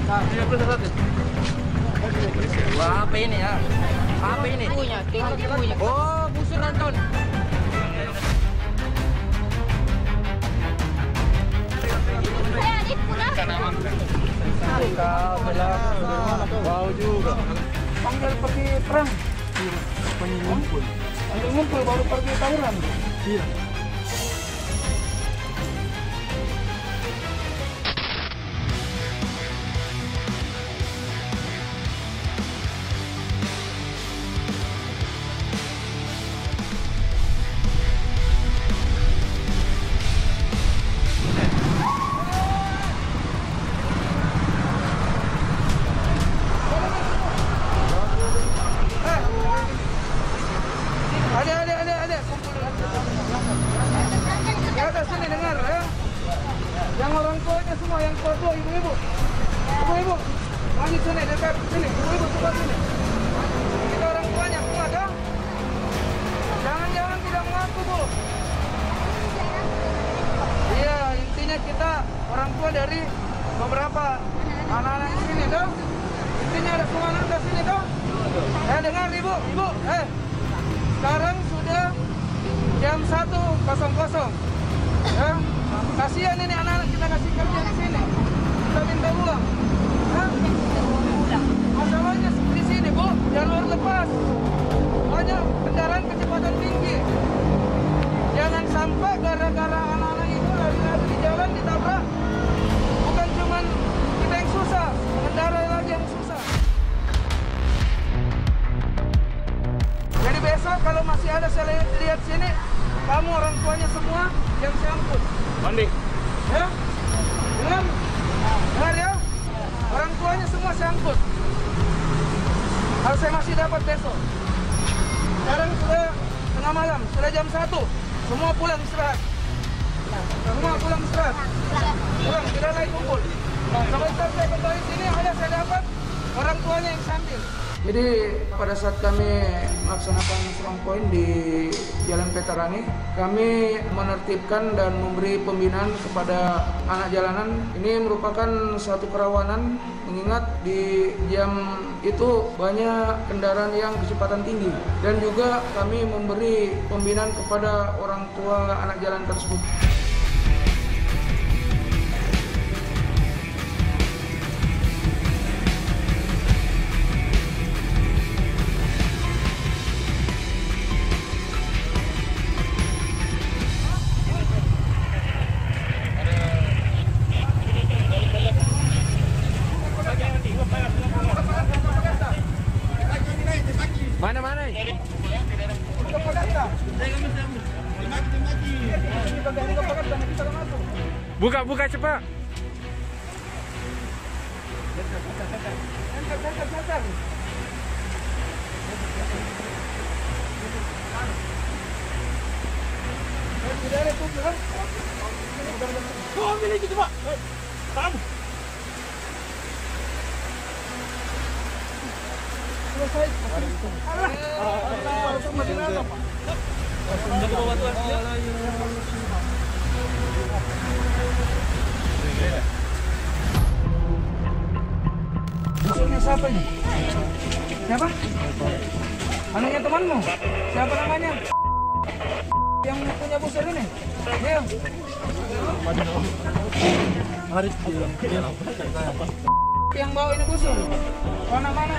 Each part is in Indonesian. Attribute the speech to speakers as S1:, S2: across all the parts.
S1: Wah, apa ini ya? Apa ini?
S2: Punya, punya.
S1: Oh, busur nonton.
S3: Wow juga. Panggil pergi perang. Panggil ngumpul. Panggil ngumpul baru pergi tawuran. Iya. Ada, kumpul. Di atas sini dengar ya. Yang orang tuanya semua, yang tua-tua, ibu-ibu. Ibu-ibu, maju sini, dekat sini. Ibu-ibu coba sini. Kita orang tuanya kuat ya. Jangan-jangan tidak mengaku, Bu. Iya, intinya kita orang tua dari beberapa anak-anak di sini tuh. Intinya ada semua anak di sini tuh. Dengar ibu, sekarang sudah jam 1.00. Ya, kasihan ini anak-anak kita kasih kerja di sini. Kita minta uang. Hah? Masalahnya di sini, Bu, jalur lepas. Banyak kendaraan kecepatan tinggi. Jangan sampai gara-gara anak-anak itu lari-lari di jalan ditabrak. Bukan cuman kita yang susah, pengendara lagi yang susah. Jadi besok kalau masih ada saya lihat sini, kamu orang tuanya semua yang saya angkut.
S4: Mandi.
S3: Ya? Dengar ya? Orang tuanya semua saya angkut. Kalau saya masih dapat besok. Sekarang sudah tengah malam, sudah jam 1. Semua pulang istirahat. Semua pulang istirahat. Pulang, tidak lagi kumpul. Sebentar saya kembali sini, ada saya dapat orang tuanya yang sambil. Jadi pada saat kami melaksanakan strong point di Jalan Veterani, kami menertibkan dan memberi pembinaan kepada anak jalanan. Ini merupakan satu kerawanan mengingat di jam itu banyak kendaraan yang kecepatan tinggi. Dan juga kami memberi pembinaan kepada orang tua anak jalan tersebut.
S4: Mana? Buka cepat.
S3: Oh, ambil lagi coba. Kamu. Selesai. Musuhnya siapa ini? Siapa? Anunya temanmu? Siapa namanya? Yang punya busur ini? Dia. Yang bawa ini busur? Mana?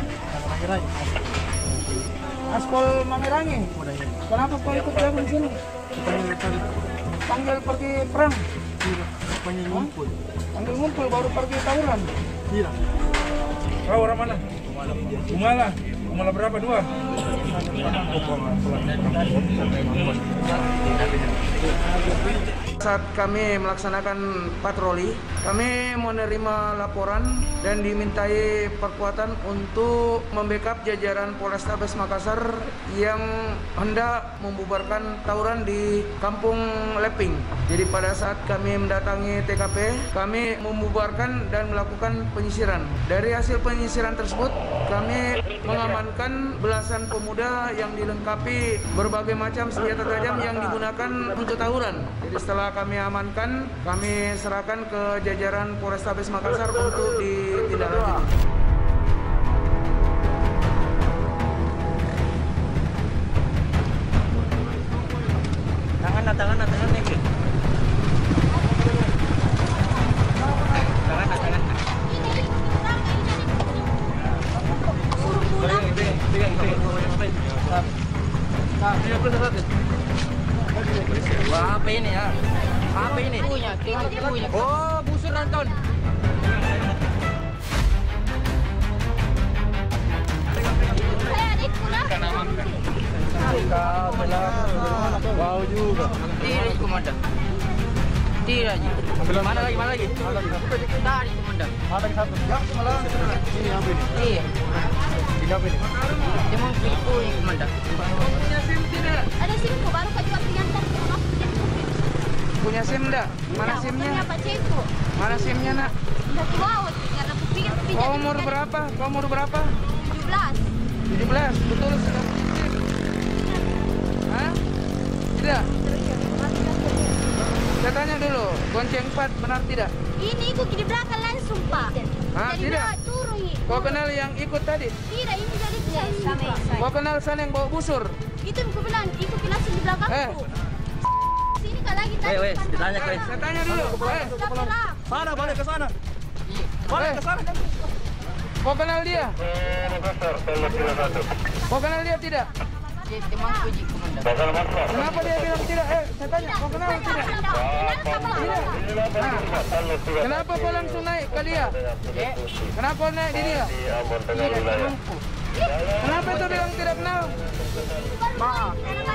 S3: Aspol Mamerangi. Kenapa kau ikut gabung di sini? Panggil pergi perang. Panggil ngumpul baru pergi tawuran.
S4: Iya. Kau orang mana? Umala. Umala berapa? 2?
S3: Saat kami melaksanakan patroli, kami menerima laporan dan dimintai perkuatan untuk membackup jajaran Polrestabes Makassar yang hendak membubarkan tawuran di Kampung Leping. Jadi pada saat kami mendatangi TKP, kami membubarkan dan melakukan penyisiran. Dari hasil penyisiran tersebut, kami mengamankan belasan pemuda yang dilengkapi berbagai macam senjata tajam yang digunakan untuk tawuran. Jadi setelah Setelah kami amankan, kami serahkan ke jajaran Polrestabes Makassar untuk ditindaklanjuti.
S1: Tangan nih. Tangan. Wah, apa ini ya? Apa ini? Punya. Oh, busur nonton. Wow juga. Tidak, komandan. Tidak aja. Mana lagi? Tadi, komandan.
S4: Ada satu. Ini apa ini?
S1: Iya.
S4: Ini apa ini?
S1: Dia mau pipu nih, komandan.
S3: Punya SIM tidak?
S2: Ada SIM kok, baru kau juga penyantar.
S3: Punya SIM enggak? Mana SIM-nya?
S2: Apa ceko?
S3: Mana SIM-nya, Nak?
S2: Satu baut, karena aku pikir
S3: Kau umur berapa?
S2: 17.
S3: 17. Betul sudah punya SIM? Hah? Tidak? Saya tanya dulu, gonceng 4 benar tidak?
S2: Ini ikut di belakang langsung, Pak.
S3: Hah,
S2: Jadi
S3: tidak?
S2: turun.
S3: Kau kenal yang ikut tadi?
S2: Tidak, ini jadi sama.
S3: Kau kenal sana yang bawa busur?
S2: Itu aku bilang, ikut langsung di belakangku. Sini kak lagi tadi.
S1: Wes, ditanya wes.
S3: Saya tanya dulu.
S2: Sudah pulang.
S4: Sana, balik ke sana. Balik ke sana.
S3: Kau kenal dia? Kau kenal dia tidak?
S1: Dia temanku ji, komandan.
S3: Kenapa dia bilang tidak? Saya tanya, kau kenal tidak? Tidak. Nah, kenapa kau langsung naik ke dia? Kenapa kau naik di dia?
S1: Tidak, temanku.
S3: Kenapa itu bilang tidak kenal?
S2: Maaf.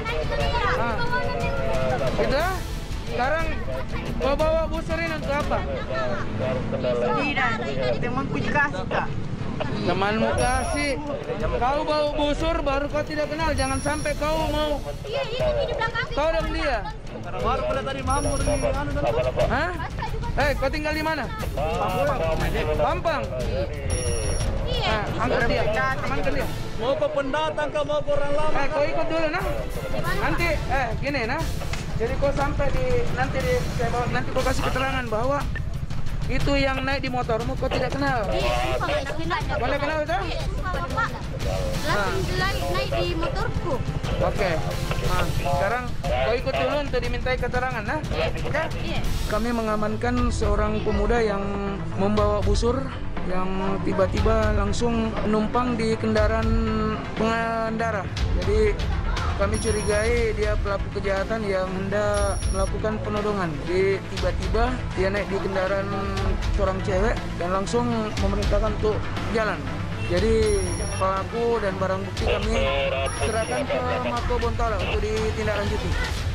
S3: Gitu ya? Sekarang kau bawa busur ini untuk apa?
S1: Tidak, temanku dikasih kak.
S3: Temanmu kasih. Kau bawa busur baru kau tidak kenal. Jangan sampai kau mau.
S2: Iya, ini di belakangku.
S3: Kau dan dia.
S4: Baru pada tadi Mahmud di
S3: Hah? Kau tinggal di mana? Pampang.
S2: Iya.
S3: Angkat dia. Amankan dia.
S4: Mau ke pendatang kah mau ke orang lama?
S3: Kau ikut dulu nah. Nanti gini nah. Jadi kau sampai nanti kau kasih keterangan bahwa itu yang naik di motormu kau tidak kenal.
S2: Iya, sumpah
S3: Boleh kenal itu?
S2: Iya, sumpah Bapak. Langsung naik di motorku.
S3: Oke. Nah, sekarang kau ikut dulu untuk dimintai keterangan nah. Oke?
S2: Iya.
S3: Kami mengamankan seorang pemuda yang membawa busur yang tiba-tiba langsung menumpang di kendaraan pengendara. Jadi kami curigai dia pelaku kejahatan yang hendak melakukan penodongan. Jadi tiba-tiba dia naik di kendaraan seorang cewek dan langsung memerintahkan untuk jalan. Jadi pelaku dan barang bukti kami serahkan ke Mako Bontala untuk ditindaklanjuti.